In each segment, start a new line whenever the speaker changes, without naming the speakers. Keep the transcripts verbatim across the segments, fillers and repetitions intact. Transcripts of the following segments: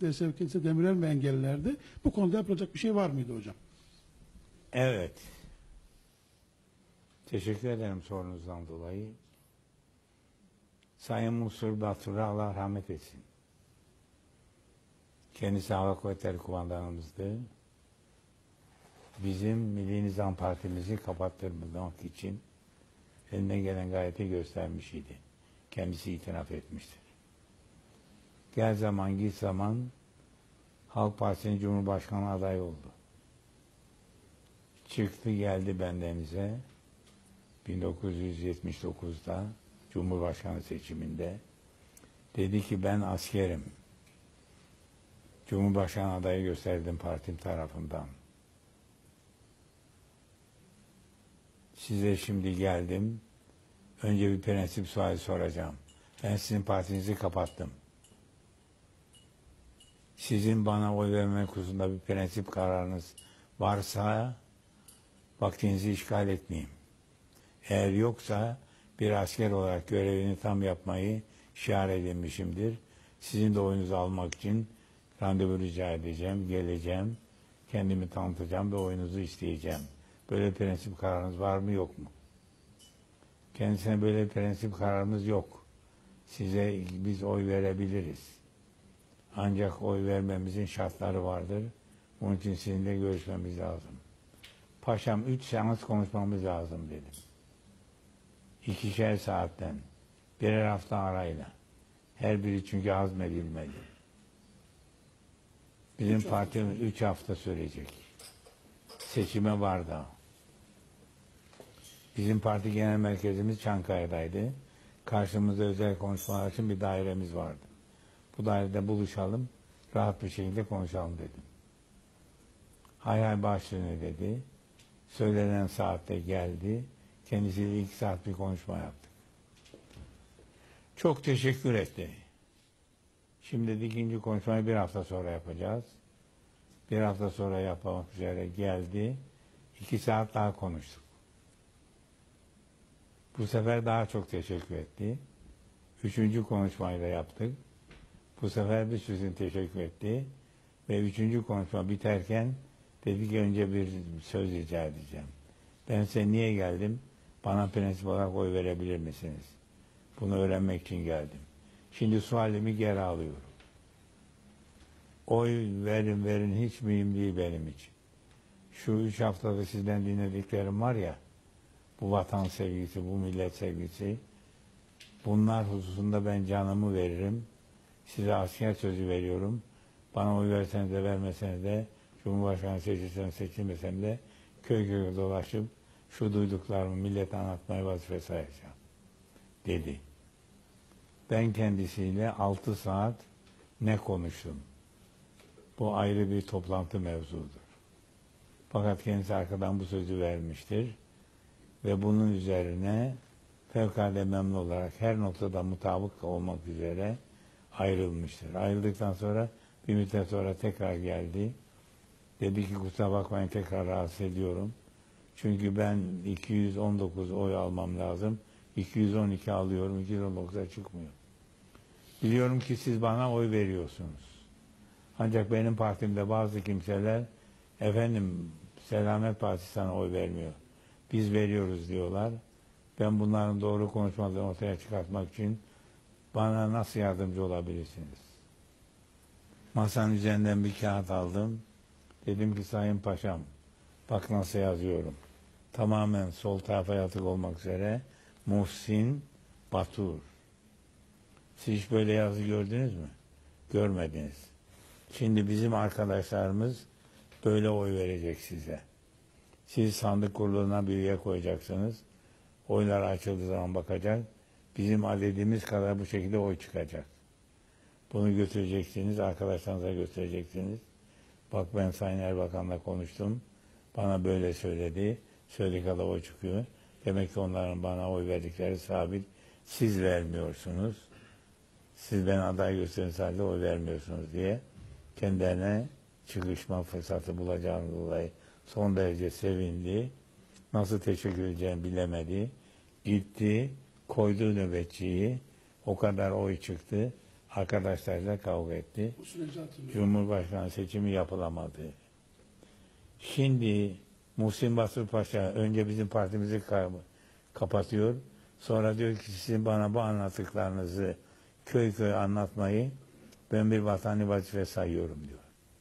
emekliye sevk etse Demirel mi engellerdi? Bu konuda yapılacak bir şey var mıydı hocam?
Evet. Teşekkür ederim sorunuzdan dolayı. Sayın Musul Batur'a Allah rahmet etsin. Kendisi Hava Kuvvetleri Kumandanımızdı. Bizim Milli Nizam Partimizi kapattırmak için eline gelen gayreti göstermiş idi. Kendisi itiraf etmiştir. Gel zaman git zaman Halk Partisi'nin Cumhurbaşkanı adayı oldu. Çıktı geldi bendenize bin dokuz yüz yetmiş dokuzda Cumhurbaşkanı seçiminde dedi ki ben askerim. Cumhurbaşkanı adayı gösterdim partim tarafından. Size şimdi geldim. Önce bir prensip suali soracağım. Ben sizin partinizi kapattım. Sizin bana oy verme konusunda bir prensip kararınız varsa vaktinizi işgal etmeyeyim. Eğer yoksa bir asker olarak görevini tam yapmayı şiar edinmişimdir. Sizin de oyunuzu almak için randevu rica edeceğim, geleceğim, kendimi tanıtacağım ve oyunuzu isteyeceğim. Böyle bir prensip kararınız var mı yok mu? Kendisine böyle bir prensip kararımız yok. Size biz oy verebiliriz. Ancak oy vermemizin şartları vardır. Bunun için sizinle görüşmemiz lazım. Paşam üç seans konuşmamız lazım dedim. İkişer saatten, birer hafta arayla. Her biri çünkü hazmedilmedi. Bizim üç partimiz hafta. üç hafta sürecek. Seçime var da. Bizim parti genel merkezimiz Çankaya'daydı. Karşımızda özel konuşmalar için bir dairemiz vardı. Bu dairede buluşalım, rahat bir şekilde konuşalım dedim. Hay hay başlığını dedi. Söylenen saatte geldi. Kendisiyle iki saat bir konuşma yaptık. Çok teşekkür etti. Şimdi ikinci konuşmayı bir hafta sonra yapacağız. Bir hafta sonra yapmak üzere geldi. İki saat daha konuştuk. Bu sefer daha çok teşekkür etti. Üçüncü konuşmayı da yaptık. Bu sefer bir sözün teşekkür etti. Ve üçüncü konuşma biterken dedi ki önce bir söz rica edeceğim. Ben size niye geldim? Bana prensip olarak oy verebilir misiniz? Bunu öğrenmek için geldim. Şimdi sualimi geri alıyorum. Oy verin verin hiç mühim değil benim için. Şu üç haftada sizden dinlediklerim var ya, bu vatan sevgisi, bu millet sevgisi, bunlar hususunda ben canımı veririm. Size asker sözü veriyorum. Bana oy verseniz de vermeseniz de, Cumhurbaşkanı seçilseniz seçilmesem de köy köy dolaşıp şu duyduklarımı millete anlatmayı vazife sayacağım dedi. Ben kendisiyle altı saat ne konuştum? Bu ayrı bir toplantı mevzudur. Fakat kendisi arkadan bu sözü vermiştir. Ve bunun üzerine fevkalade memnun olarak her noktada mutabık olmak üzere ayrılmıştır. Ayrıldıktan sonra bir müddet sonra tekrar geldi. Dedi ki kusura bakmayın tekrar rahatsız ediyorum. Çünkü ben iki yüz on dokuz oy almam lazım. iki yüz on iki alıyorum, iki yüz on dokuza çıkmıyor. Biliyorum ki siz bana oy veriyorsunuz. Ancak benim partimde bazı kimseler efendim Selamet Partisi sana oy vermiyor. Biz veriyoruz diyorlar. Ben bunların doğru konuşmalarını ortaya çıkartmak için bana nasıl yardımcı olabilirsiniz? Masanın üzerinden bir kağıt aldım. Dedim ki Sayın Paşam, bak nasıl yazıyorum. Tamamen sol tarafa yatık olmak üzere Muhsin Batur. Siz hiç böyle yazı gördünüz mü? Görmediniz. Şimdi bizim arkadaşlarımız böyle oy verecek size. Siz sandık kuruluna bir üye koyacaksınız. Oylar açıldığı zaman bakacak. Bizim adedimiz kadar bu şekilde oy çıkacak. Bunu götüreceksiniz, arkadaşlarınıza göstereceksiniz. Bak ben Sayın Erbakan'la konuştum. Bana böyle söyledi. Söylediği kadar oy çıkıyor. Demek ki onların bana oy verdikleri sabit. Siz vermiyorsunuz. Siz ben aday gösteriniz halde oy vermiyorsunuz diye kendilerine çıkışma fırsatı bulacağını dolayı son derece sevindi. Nasıl teşekkür edeceğini bilemedi. Gitti, koydu nöbetçiyi. O kadar oy çıktı. arkadaşlarıyla kavga etti.
Bu süreci hatırlıyorum.
Cumhurbaşkanı seçimi yapılamadı. Şimdi Muhsin Basır Paşa önce bizim partimizi ka- kapatıyor. Sonra diyor ki sizin bana bu anlattıklarınızı köy köy anlatmayı ben bir vatani vazife sayıyorum diyor.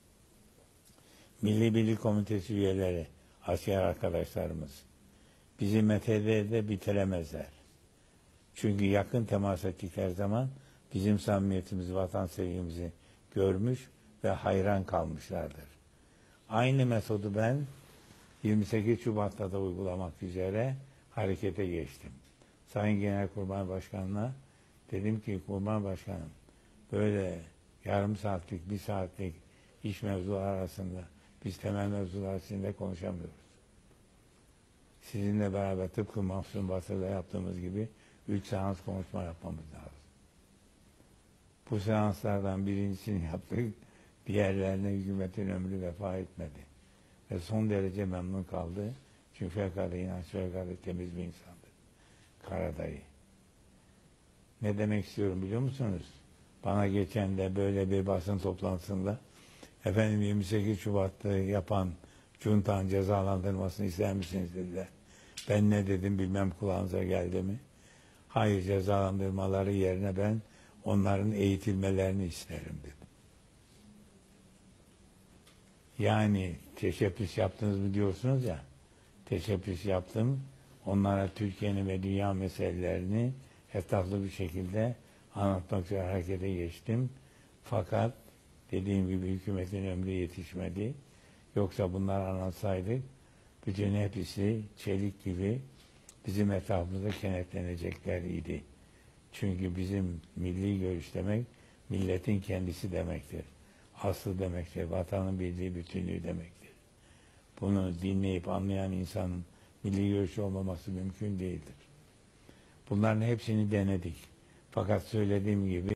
Milli Birlik Komitesi üyeleri, asker arkadaşlarımız bizi M T D'de bitiremezler. Çünkü yakın temas ettikleri zaman bizim samimiyetimizi, vatan sevgimizi görmüş ve hayran kalmışlardır. Aynı metodu ben yirmi sekiz Şubat'ta da uygulamak üzere harekete geçtim. Sayın Genelkurmay Başkanı'na dedim ki Kurmay Başkanım böyle yarım saatlik, bir saatlik iş mevzuları arasında biz temel mevzular içinde konuşamıyoruz. Sizinle beraber tıpkı Mahsun Basır'da yaptığımız gibi üç seans konuşma yapmamız lazım. Bu seanslardan birincisini yaptık. Diğerlerine hükümetin ömrü vefa etmedi. Ve son derece memnun kaldı. Çünkü fevkalade inanç, fevkalade temiz bir insandı. Karadayı. Ne demek istiyorum biliyor musunuz? Bana geçen de böyle bir basın toplantısında efendim yirmi sekiz Şubat'ta yapan Cunta'nın cezalandırmasını ister misiniz dediler. Ben ne dedim bilmem kulağınıza geldi mi? Hayır, cezalandırmaları yerine ben onların eğitilmelerini isterim dedim. Yani teşebbüs yaptınız mı diyorsunuz ya, teşebbüs yaptım. Onlara Türkiye'nin ve dünya meselelerini etraflı bir şekilde anlatmak üzere harekete geçtim. Fakat dediğim gibi hükümetin ömrü yetişmedi. Yoksa bunları anlatsaydık bütün hepsi çelik gibi bizim etrafımızda kenetlenecekler idi. Çünkü bizim milli görüş demek milletin kendisi demektir. Aslı demektir. Vatanın bildiği bütünlüğü demektir. Bunu dinleyip anlayan insanın milli görüşü olmaması mümkün değildir. Bunların hepsini denedik. Fakat söylediğim gibi